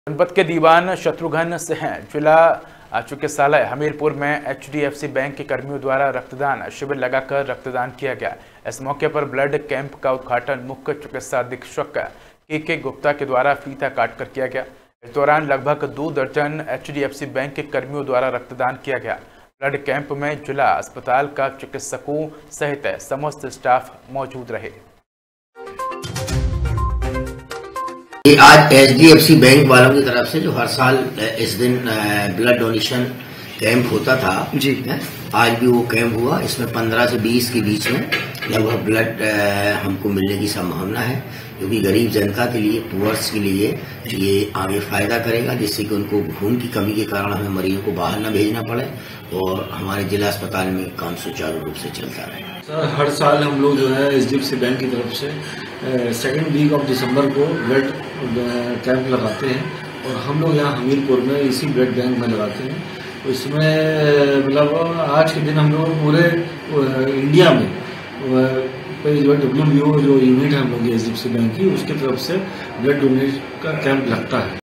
जनपद के दीवान शत्रुघ्न सिंह जिला चिकित्सालय हमीरपुर में HDFC बैंक के कर्मियों द्वारा रक्तदान शिविर लगाकर रक्तदान किया गया। इस मौके पर ब्लड कैंप का उद्घाटन मुख्य चिकित्सा अधीक्षक के गुप्ता के द्वारा फीता काटकर किया गया। इस दौरान लगभग 2 दर्जन HDFC बैंक के कर्मियों द्वारा रक्तदान किया गया। ब्लड कैंप में जिला अस्पताल का चिकित्सकों सहित समस्त स्टाफ मौजूद रहे। ये आज HDFC बैंक वालों की तरफ से जो हर साल इस दिन ब्लड डोनेशन कैंप होता था जी, आज भी वो कैंप हुआ। इसमें 15 से 20 के बीच में लगभग ब्लड हमको मिलने की संभावना है, जो कि गरीब जनता के लिए, पुअर्स के लिए ये आगे फायदा करेगा, जिससे कि उनको खून की कमी के कारण हमें मरीजों को बाहर न भेजना पड़े और हमारे जिला अस्पताल में काम सुचारू रूप से चलता रहे। सर, हर साल हम लोग जो है HDFC बैंक की तरफ से सेकेंड वीक ऑफ दिसंबर को ब्लड कैंप लगाते हैं और हम लोग यहाँ हमीरपुर में इसी ब्लड बैंक में लगाते हैं। तो इसमें मतलब आज के दिन हम लोग पूरे इंडिया में जो WBO जो यूनिट है हम लोग HDFC बैंक की, उसकी तरफ से ब्लड डोनेट का कैंप लगता है।